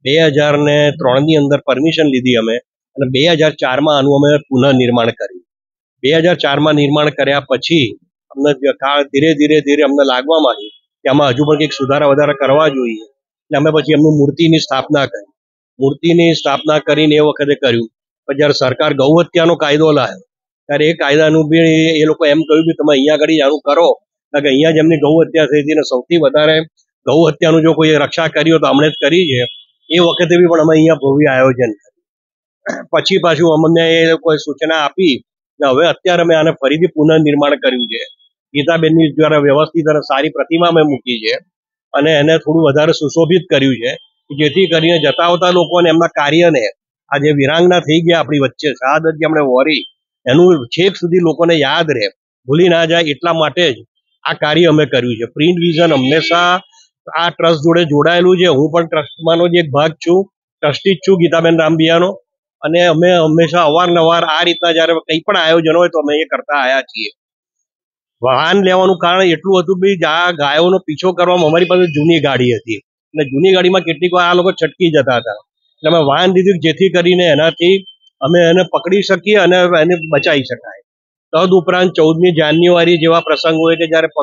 2003 ની અંદર પરમિશન લીધી અમે, અને 2004માં આનું અમે પુનઃનિર્માણ કર્યું. 2004માં નિર્માણ કર્યા પછી અમને ધીરે અમને લાગવા માંડ્યું કે આમાં હજુ પણ કંઈક સુધારા વધારા કરવા જોઈએ. એટલે અમે પછી એમની મૂર્તિની સ્થાપના કરી. મૂર્તિની સ્થાપના કરીને એ વખતે કર્યું. પણ જ્યારે સરકાર ગૌ હત્યાનો કાયદો લાવ્યો ત્યારે એ કાયદાનું બી એ લોકો એમ કહ્યું કે તમે અહીંયા આગળ આનું કરો, કારણ કે અહીંયા જ એમની ગૌ હત્યા થઈ હતી અને સૌથી વધારે ગૌ હત્યાનું જો કોઈ રક્ષા કરી હોય તો અમણે જ કરી છે. એ વખતે બી પણ અમે અહીંયા ભવ્ય આયોજન કર્યું. પછી પાછું અમને એ લોકોએ સૂચના આપી કે હવે અત્યારે અમે આને ફરીથી પુનઃનિર્માણ કર્યું છે. ગીતાબેનની દ્વારા વ્યવસ્થિત અને સારી પ્રતિમા અમે મૂકી છે અને એને થોડું વધારે સુશોભિત કર્યું છે, જેથી કરીને જતા આવતા લોકોને એમના કાર્યને, આ જે વિરાંગના થઈ ગયા આપણી વચ્ચે શહાદત જેમણે વોરી, એનું છેક સુધી લોકોને યાદ રહે, ભૂલી ના જાય, એટલા માટે જ આ કાર્ય અમે કર્યું છે. પ્રિન્ટ વિઝન હંમેશા આ ટ્રસ્ટ જોડે જોડાયેલું છે. હું પણ ટ્રસ્ટમાંનો જ એક ભાગ છું, ટ્રસ્ટી જ છું ગીતાબેન રામબિયાનો. અને અમે હંમેશા અવારનવાર આ રીતના જ્યારે કંઈ પણ આયોજન હોય તો અમે એ કરતા આવ્યા છીએ. વાહન લેવાનું કારણ એટલું હતું બી આ ગાયોનો પીછો કરવામાં અમારી પાસે જૂની ગાડી હતી અને જૂની ગાડીમાં કેટલીક વાર આ લોકો છટકી જતા હતા એટલે અમે વાહન લીધું જેથી કરીને એનાથી અમે એને પકડી શકીએ અને એને બચાવી શકાય. તદ ઉપરાંત 14મી જાન્યુઆરી જેવા પ્રસંગ હોય કે જ્યારે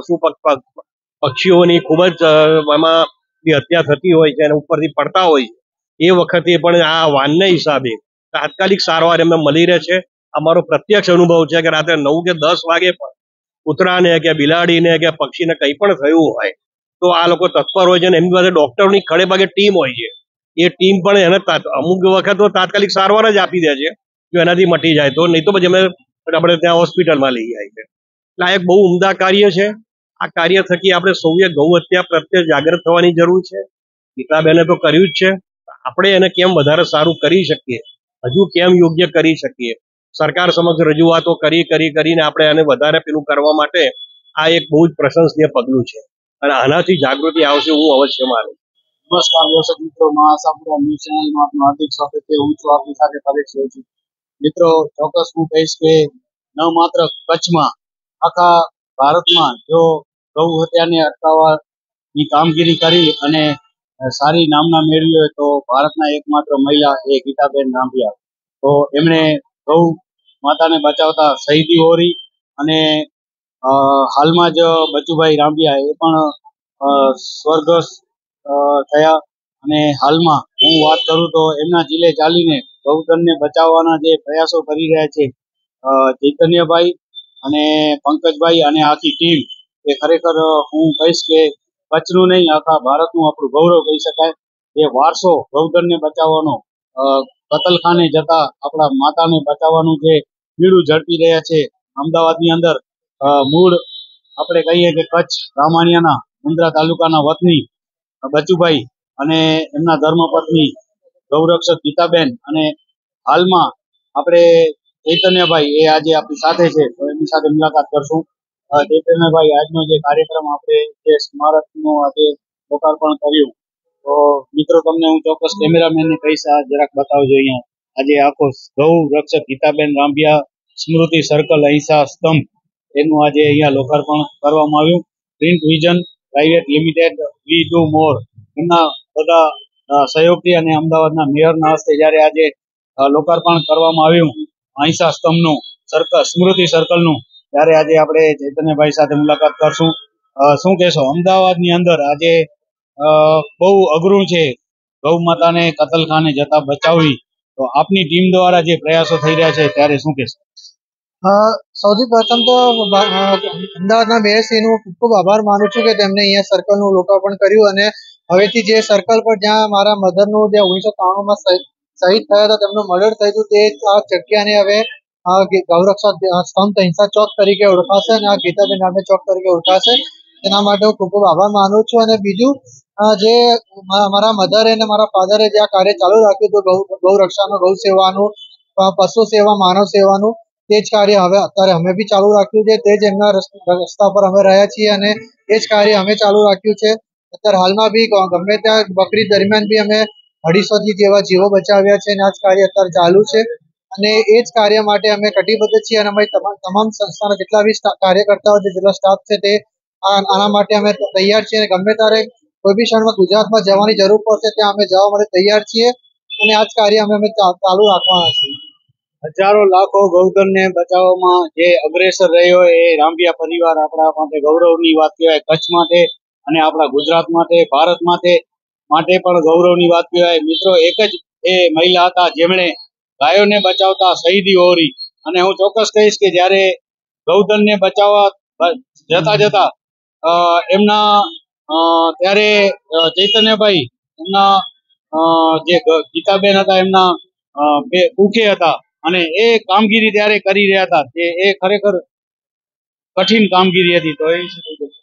પક્ષીઓની ખૂબ જ એમાં હત્યા થતી હોય છે અને ઉપરથી પડતા હોય છે એ વખતે પણ આ વાનને હિસાબે તાત્કાલિક સારવાર એમને મળી રહે છે. અમારો પ્રત્યક્ષ અનુભવ છે કે રાત્રે 9 કે 10 વાગે પણ કૂતરાને કે બિલાડીને કે પક્ષીને કંઈ પણ થયું હોય તો આ લોકો તત્પર હોય છે અને એમની પાસે ડોક્ટરની ખડે ભાગે ટીમ હોય છે. એ ટીમ પણ એને અમુક વખત તો તાત્કાલિક સારવાર જ આપી દે છે જો એનાથી મટી જાય તો, નહીં તો પછી આપણે ત્યાં હોસ્પિટલમાં લઈ જાય છે. એટલે આ એક બહુ ઉમદા કાર્ય છે. આ કાર્ય થકી આપણે સૌએ ગૌ હત્યા પ્રત્યે જાગૃત થવાની જરૂર છે. ગીતાબેને તો કર્યું જ છે, આપણે એને કેમ વધારે સારું કરી શકીએ, હજુ કેમ યોગ્ય કરી શકીએ, સરકાર સમક્ષ રજૂઆતો કરીને આપણે આને વધારે પેલું કરવા માટે આ એક બહુ જ પ્રશંસનીય પગલું છે અને આનાથી જાગૃતિ આવશે હું અવશ્ય માનું. નમસ્કાર દર્શક મિત્રો, આશાપુરા ન્યૂઝ ચેનલમાં આપનું હાર્દિક સ્વાગત છે. હું છું આપની સાથે પરેશ જોશી. મિત્રો, ચોક્કસ હું કહીશ કે ન માત્ર કચ્છમાં, આખા ભારતમાં જો ગૌ હત્યાને અટકાવવાની કામગીરી કરી અને સારી નામના મેળવી હોય તો ભારતના એકમાત્ર મહિલા એ ગીતાબેન રાંભિયા. તો એમણે ગૌ માતાને બચાવતા શહીદી હોરી અને હાલમાં જ બચુભાઈ રાંભિયા એ પણ સ્વર્ગસ્થ થયા અને હાલમાં હું વાત કરું તો એમના જીલે ચાલીને ગૌધનને બચાવવાના જે પ્રયાસો કરી રહ્યા છે ચૈતન્યભાઈ અને પંકજભાઈ અને આખી ટીમ, એ ખરેખર હું કહીશ કે કચ્છનું નહીં આખા ભારતનું આપણું ગૌરવ કહી શકાય. એ વારસો ગૌધનને બચાવવાનો, કતલખાને જતા આપણા માતાને બચાવવાનું જે બીડું ઝડપી રહ્યા છે અમદાવાદની અંદર, મૂળ આપણે કહીએ કે કચ્છ રામાણિયાના મુન્દ્રા તાલુકાના વતની બચુભાઈ અને એમના ધર્મપત્ની ગૌરક્ષક ગીતાબેન અને હાલમાં આપણે ચૈતન્યભાઈ એ આજે આપણી સાથે છે તો એમની સાથે મુલાકાત કરશું. ચૈતન્યભાઈ, આજનો જે કાર્યક્રમ આપણે જે સ્મારકનું આજે લોકાર્પણ કર્યું, તો મિત્રો તમને હું ચોક્કસ કેમેરામેનને કહીશ આ જરાક બતાવજો. અહીંયા આજે આખો ગૌ રક્ષક ગીતાબેન રાંભિયા સ્મૃતિ સર્કલ અહિંસા સ્તંભ એનું આજે અહીંયા લોકાર્પણ કરવામાં આવ્યું. Print vision private limited, we do more એમના બધા સહયોગથી અને અમદાવાદના મેયરના હસ્તે જ્યારે આજે લોકાર્પણ કરવામાં આવ્યું અહિંસા સ્તંભનું સ્મૃતિ સર્કલનું, ત્યારે આજે આપણે ચૈતન્યભાઈ સાથે મુલાકાત કરશું. શું કહેશો, અમદાવાદની અંદર આજે બહુ અઘરું છે ગૌ માતાને કતલખાને જતા બચાવવી, તો આપની ટીમ દ્વારા જે પ્રયાસો થઈ રહ્યા છે ત્યારે શું કહેશો? સૌથી પ્રથમ તો અમદાવાદના મેયરશ્રીનો ખૂબ ખૂબ આભાર માનું છું કે તેમણે અહીંયા સર્કલનું લોકાર્પણ કર્યું અને હવેથી જે સર્કલ પર જ્યાં મારા મધરનું જે 1993માં શહીદ થયા હતા તેમનું મર્ડર થયું હતું તે આ જગ્યાને હવે ગૌરક્ષક સ્તંભ અહિંસા ચોક તરીકે ઓળખાશે અને આ ગીતાબેન નામે ચોક તરીકે ઓળખાશે. તેના માટે હું ખૂબ ખૂબ આભાર માનું છું. અને બીજું, જે મારા મધરે અને મારા ફાધરે જે આ કાર્ય ચાલુ રાખ્યું હતું ગૌ રક્ષાનું, ગૌ સેવાનું, પશુ સેવા, માનવ સેવાનું, તે જ કાર્ય હવે અત્યારે અમે બી ચાલુ રાખ્યું છે. તે જ એમના રસ્તા પર અમે રહ્યા છીએ અને એ જ કાર્ય અમે ચાલુ રાખ્યું છે. અત્યારે હાલમાં બી ગમે ત્યાં બકરી દરમિયાન બી અમે 250 જેવા જીવો બચાવ્યા છે અને આ જ કાર્ય અત્યારે ચાલુ છે અને એ જ કાર્ય માટે અમે કટિબદ્ધ છીએ અને અમારી તમામ સંસ્થાના જેટલા બી કાર્યકર્તાઓ છે, જેટલા સ્ટાફ છે, તે આના માટે અમે તૈયાર છીએ અને ગમે ત્યારે કોઈ બી ક્ષણમાં ગુજરાતમાં જવાની જરૂર પડશે ત્યાં અમે જવા માટે તૈયાર છીએ અને આ જ કાર્ય અમે ચાલુ રાખવાના છીએ. હજારો લાખો ગૌધનને બચાવવામાં જે અગ્રેસર રહ્યો એ રાંભિયા પરિવાર આપણા માટે ગૌરવની વાત કહેવાય. કચ્છ માટે અને આપણા ગુજરાત માટે, ભારત માટે પણ ગૌરવની વાત કહેવાય. મિત્રો, એક જ એ મહિલા હતા જેમણે ગાયોને બચાવતા શહીદી હોરી, અને હું ચોક્કસ કહીશ કે જ્યારે ગૌધનને બચાવવા જતા એમના ત્યારે ચૈતન્યભાઈ એમના જે ગીતાબેન હતા એમના ભૂખે હતા અને એ કામગીરી ત્યારે કરી રહ્યા હતા તે એ ખરેખર કઠિન કામગીરી હતી. તો એ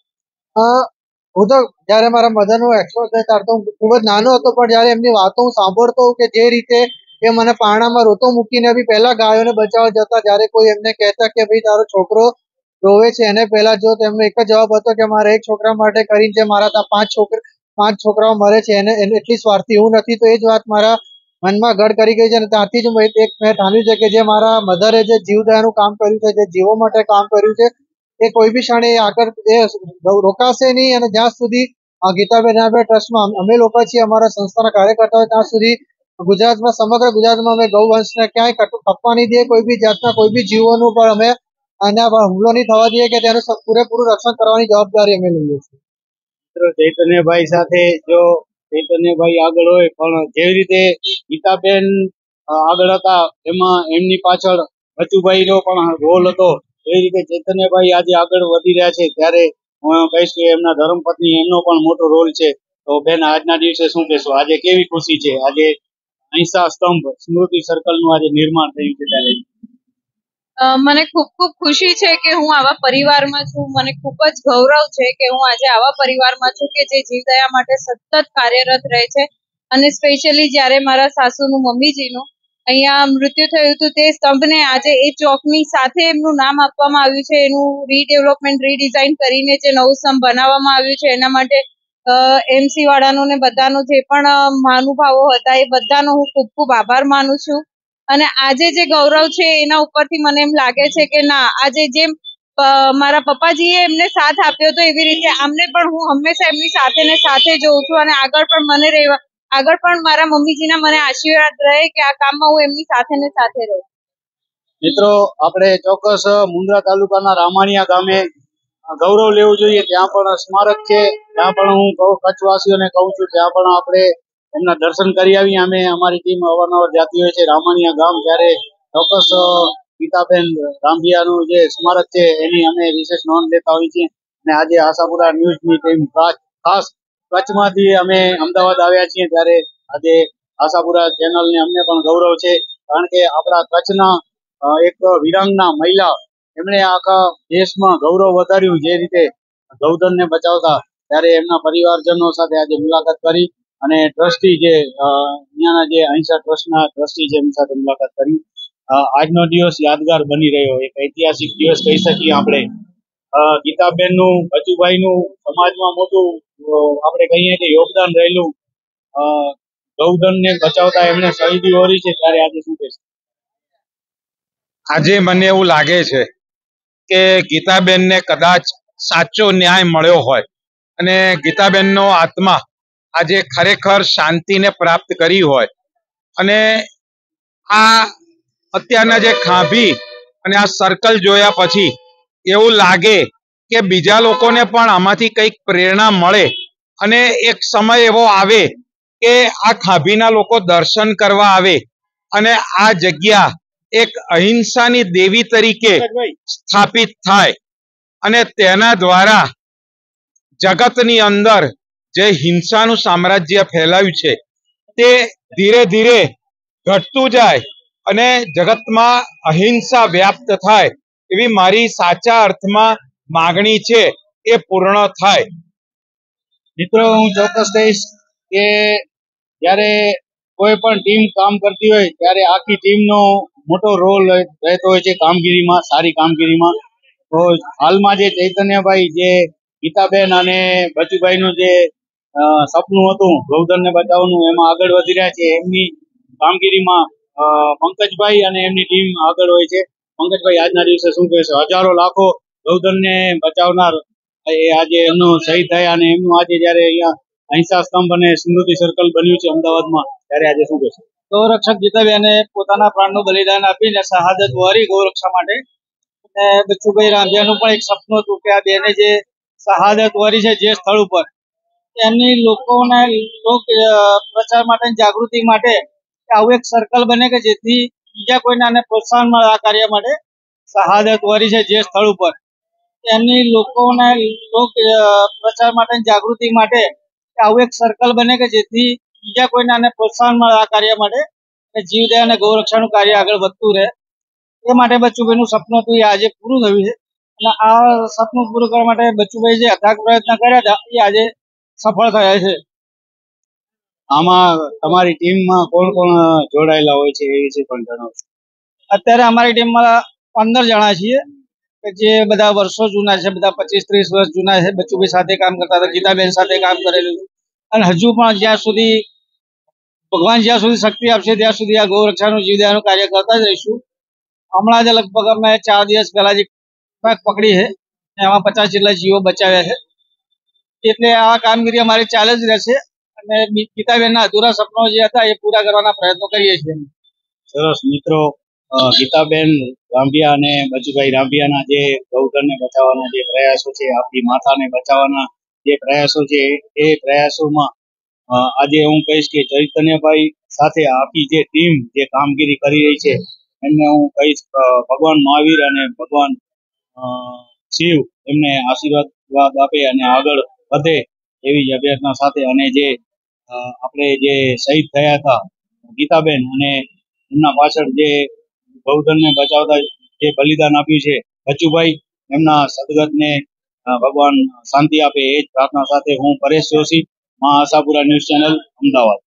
હું તો જયારે મારા મધરનું એક્સપોઝ થાય ત્યારે તો હું ખૂબ જ નાનો હતો, પણ જયારે એમની વાતો હું સાંભળતો કે જે રીતે એ મને પારણામાં રોતો મૂકીને બી પહેલા ગાયોને બચાવવા જતા, જ્યારે કોઈ એમને કહેતા કે ભાઈ તારો છોકરો રોવે છે એને પહેલા જો, તેમનો એક જ જવાબ હતો કે મારા એક છોકરા માટે કરીને જે મારા ત્યાં 5 છોકરાઓ મરે છે એને એટલી સ્વાર્થી હું નથી. તો એ જ વાત મારા મનમાં ગઢ કરી ગઈ છે અને ત્યાંથી જ મેં ઠાન્યું છે કે જે મારા મધરે જે જીવદયાનું કામ કર્યું છે, જે જીવો માટે કામ કર્યું છે, એ કોઈ બી ક્ષણે આગળ એ રોકાશે નહીં અને જ્યાં સુધી ગીતાબેન ટ્રસ્ટમાં અમે લોકો છીએ, અમારા સંસ્થાના કાર્યકર્તાઓ, ત્યાં સુધી ગુજરાતમાં, સમગ્ર ગુજરાતમાં અમે ગૌવંશને ક્યાંય કપવા નહીં દઈએ. કોઈ બી જાતના કોઈ બી જીવોનું પણ અમે આના પર હુમલો નહીં થવા દઈએ કે તેનું પૂરેપૂરું રક્ષણ કરવાની જવાબદારી અમે લઈએ છીએ. ચૈતન્યભાઈ સાથે જો ચૈતન્યભાઈ આગળ હોય, પણ જેવી રીતે ગીતાબેન આગળ હતા એમાં એમની પાછળ બચુભાઈનો પણ રોલ હતો, એ રીતે ચૈતન્યભાઈ આજે આગળ વધી રહ્યા છે ત્યારે હું કહીશ કે એમના ધર્મપત્ની એમનો પણ મોટો રોલ છે. તો બેન, આજના દિવસે શું કહેશો? આજે કેવી ખુશી છે? આજે અહિંસા સ્તંભ સ્મૃતિ સર્કલનું આજે નિર્માણ થયું છે ત્યારે મને ખૂબ ખૂબ ખુશી છે કે હું આવા પરિવારમાં છું. મને ખૂબ જ ગૌરવ છે કે હું આજે આવા પરિવારમાં છું કે જે જીવદયા માટે સતત કાર્યરત રહે છે. અને સ્પેશિયલી જ્યારે મારા સાસુનું, મમ્મીજીનું અહીંયા મૃત્યુ થયું હતું, તે સ્તંભને આજે એ ચોકની સાથે એમનું નામ આપવામાં આવ્યું છે. એનું રીડેવલપમેન્ટ, રીડિઝાઇન કરીને જે નવું સ્તંભ બનાવવામાં આવ્યું છે, એના માટે MC વાળાનો ને બધાનો, જે પણ મહાનુભાવો હતા, એ બધાનો હું ખૂબ ખૂબ આભાર માનું છું. અને આજે જે ગૌરવ છે એના ઉપરથી મને એમ લાગે છે કે ના, આજે જેમ મારા પપ્પાજીએ એમને સાથ આપ્યો હતો, એવી રીતે આમને પણ હું હંમેશા એમની સાથે ને સાથે જોઉં છું. અને આગળ પણ મારા મમ્મીજીના મને આશીર્વાદ રહે કે આ કામમાં હું એમની સાથે ને સાથે રહું. મિત્રો, આપણે ચોક્કસ મુન્દ્રા તાલુકાના રામાણીયા ગામે ગૌરવ લેવું જોઈએ. ત્યાં પણ સ્મારક છે, ત્યાં પણ હું કચ્છવાસીઓને કહું છું, ત્યાં પણ આપણે એમના દર્શન કરી આવીએ. અમે, અમારી ટીમ અવારનવાર જાતી હોય છે રામાણીયા ગામ, ત્યારે ચોક્કસ ગીતાબેન રામભિયાનું જે સ્મારક છે એની અમે વિશેષ નોંધ લેતા હોઈએ છીએ. અને આજે આશાપુરા ન્યૂઝની ટીમ ખાસ કચ્છમાંથી અમે અમદાવાદ આવ્યા છીએ, ત્યારે આજે આશાપુરા ચેનલને અમને પણ ગૌરવ છે, કારણ કે આપણા કચ્છના એક વિરાંગના મહિલા, એમણે આખા દેશમાં ગૌરવ વધાર્યું. જે રીતે ગૌધનને બચાવતા, ત્યારે એમના પરિવારજનો સાથે આજે મુલાકાત કરી અને ટ્રસ્ટી જે અહીંયાના જે અહિંસા ટ્રસ્ટના ટ્રસ્ટી છે એમની સાથે મુલાકાત કરી. આજનો દિવસ યાદગાર બની રહ્યો, એક ઐતિહાસિક દિવસ કહી શકીએ આપણે. ગીતાબેનનું, બચુભાઈનું સમાજમાં મોટું આપણે કહીએ કે યોગદાન રહેલું, ગૌધનને બચાવતા એમણે શહીદી ઓરી છે, ત્યારે આજે શું કહેશે? આજે મને એવું લાગે છે કે ગીતાબેનને કદાચ સાચો ન્યાય મળ્યો હોય અને ગીતાબેનનો આત્મા આજે ખરેખર શાંતિને પ્રાપ્ત કરી હોય, અને આ અત્યારના જે ખાંભી અને આ સર્કલ જોયા પછી એવું લાગે કે બીજા લોકોને પણ આમાંથી કંઈક પ્રેરણા મળે અને એક સમય એવો આવે કે આ ખાંભીના લોકો દર્શન કરવા આવે અને આ જગ્યા એક અહિંસાની દેવી તરીકે સ્થાપિત થાય અને તેના દ્વારા જગતની અંદર જે હિંસાનું સામ્રાજ્ય ફેલાયું છે તે ધીરે ધીરે ઘટતું જાય અને જગતમાં અહિંસા વ્યાપ્ત થાય, એવી મારી સાચા અર્થમાં માગણી છે, એ પૂર્ણ થાય. મિત્રો, હું ચોક્કસ કહીશ કે જ્યારે કોઈ પણ ટીમ કામ કરતી હોય ત્યારે આખી ટીમનો મોટો રોલ રહેતો હોય છે કામગીરીમાં, સારી કામગીરીમાં. તો હાલમાં જે ચૈતન્યભાઈ, જે ગીતાબેન અને બચુભાઈનું જે સપનું હતું ગૌધનને બચાવવાનું, એમાં આગળ વધી રહ્યા છે. એમની કામગીરીમાં પંકજભાઈ અને એમની ટીમ આગળ હોય છે. પંકજભાઈ, આજના દિવસે શું કહેશો? હજારો લાખો ગૌધનને બચાવનાર એ આજે એમનો શહીદ થયા અને એમનું આજે જયારે અહીંયા અહિંસા સ્તંભ અને સ્મૃતિ સર્કલ બન્યું છે અમદાવાદમાં, ત્યારે આજે શું કહેશો? ગૌરક્ષક ગીતાબેને પોતાના પ્રાણનું બલિદાન આપીને શહાદત વરી ગૌરક્ષા માટે. અને બચુભાઈ રાંધિયાનું પણ એક સપનું હતું કે આ બેને જે શહાદત વરી છે જે સ્થળ ઉપર, એમની લોકોને લોક પ્રચાર માટે, જાગૃતિ માટે આવું એક સર્કલ બને કે જેથી બીજા કોઈને આને પ્રોત્સાહન મળે આ કાર્ય માટે. શહાદત વરી છે જે સ્થળ ઉપર, એમની લોકોને લોક પ્રચાર માટે, જાગૃતિ માટે આવું એક સર્કલ બને કે જેથી બીજા કોઈને આને પ્રોત્સાહન મળે આ કાર્ય માટે, જીવદયા અને ગૌરક્ષાનું કાર્ય આગળ વધતું રહે. એ માટે બચુભાઈનું સપનું હતું, એ આજે પૂરું થયું છે. અને આ સપનું પૂરું કરવા માટે બચુભાઈ જે અથાગ પ્રયત્ન કર્યા હતા એ આજે સફળ થયા છે. આમાં તમારી ટીમમાં કોણ કોણ જોડાયેલા હોય છે એ વિશે પણ જણાવો. અત્યારે અમારી ટીમમાં 15 જણા છીએ કે જે બધા વર્ષો જૂના છે, બધા 25-30 વર્ષ જૂના છે. બચુભાઈ સાથે કામ કરતા હતા, ગીતાબેન સાથે કામ કરેલું, અને હજુ પણ જ્યાં સુધી ભગવાન જ્યાં સુધી શક્તિ આપશે ત્યાં સુધી આ ગૌરક્ષાનું, જીવદયાનું કાર્ય કરતા જ રહીશું. હમણાં જ લગભગ અમે 4 દિવસ પહેલા જ પકડી છે, અને આમાં 50 જેટલા જીવો બચાવ્યા છે. એટલે આ કામગીરી અમારી ચાલે જ રહેશે અને ગીતાબેનના અધૂરા સપનો જે હતા એ પૂરા કરવાના પ્રયત્નો કરીએ છીએ. સરસ મિત્રો, ગીતાબેન રાંભિયા અને બચુભાઈ રાંભિયાના જે ગૌધનને બચાવવાના જે પ્રયાસો છે, આપણી માતાને બચાવવાના જે પ્રયાસો છે, એ પ્રયાસોમાં આજે હું કહીશ કે ચૈતન્યભાઈ સાથે આખી જે ટીમ જે કામગીરી કરી રહી છે એમને હું કહીશ ભગવાન મહાવીર અને ભગવાન શિવ એમને આશીર્વાદ આપે અને આગળ વધે એવી જ અભ્યર્થના સાથે. અને જે આપણે જે શહીદ થયા હતા ગીતાબેન અને એમના પાછળ જે ગૌધનને બચાવતા જે બલિદાન આપ્યું છે બચુભાઈ, એમના સદગતને ભગવાન શાંતિ આપે એ જ પ્રાર્થના સાથે હું પરેશ જોશી, મા આશાપુરા ન્યૂઝ ચેનલ, અમદાવાદ.